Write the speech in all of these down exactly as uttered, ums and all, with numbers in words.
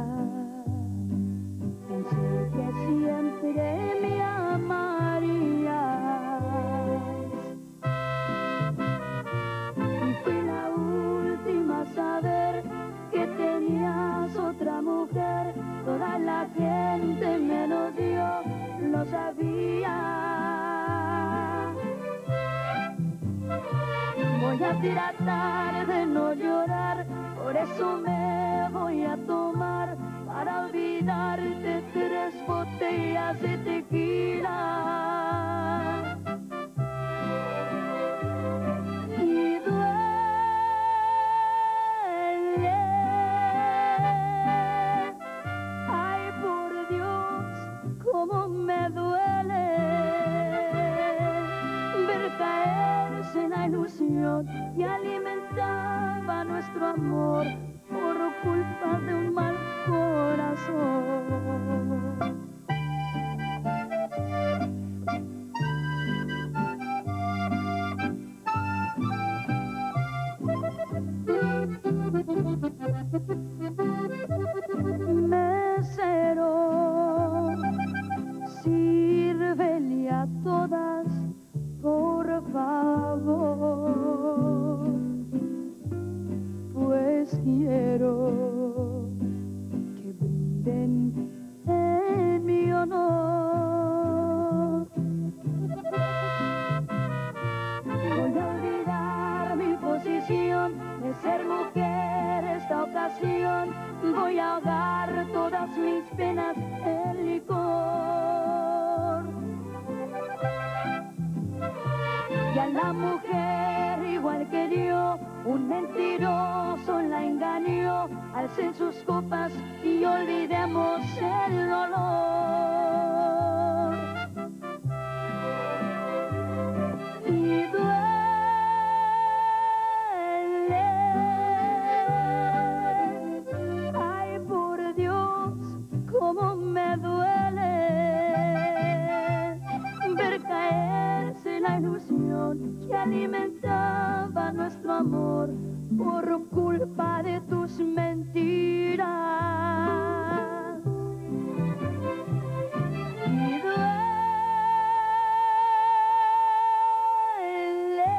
pensé que siempre me amarías. Y fui la última a saber que tenías otra mujer. Toda la gente menos yo lo sabía. Voy a tratar de no llorar, por eso me voy a tomar para olvidarte tres botellas de tequila. Y duele, ay por Dios, cómo me duele ver caerse en la ilusión que alimentaba nuestro amor por culpa de un mal corazón. Mesero, sírvele a todas, por favor, pues quiero que brinden en mi honor. Voy a olvidar mi posición de ser mujer esta ocasión. Voy a ahogar todas mis penas en licor. Y a la mujer igual que yo, un mentiroso la engañó. Alcen sus copas y olvidemos el dolor. Y duele, ay por Dios, cómo me duele ver caerse la ilusión que alimentaba nuestro amor por culpa de tus mentiras. Y duele,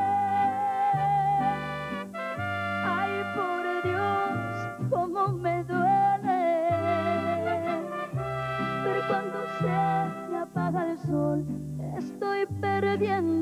ay por Dios, cómo me duele ver cuando se me apaga el sol. Estoy perdiendo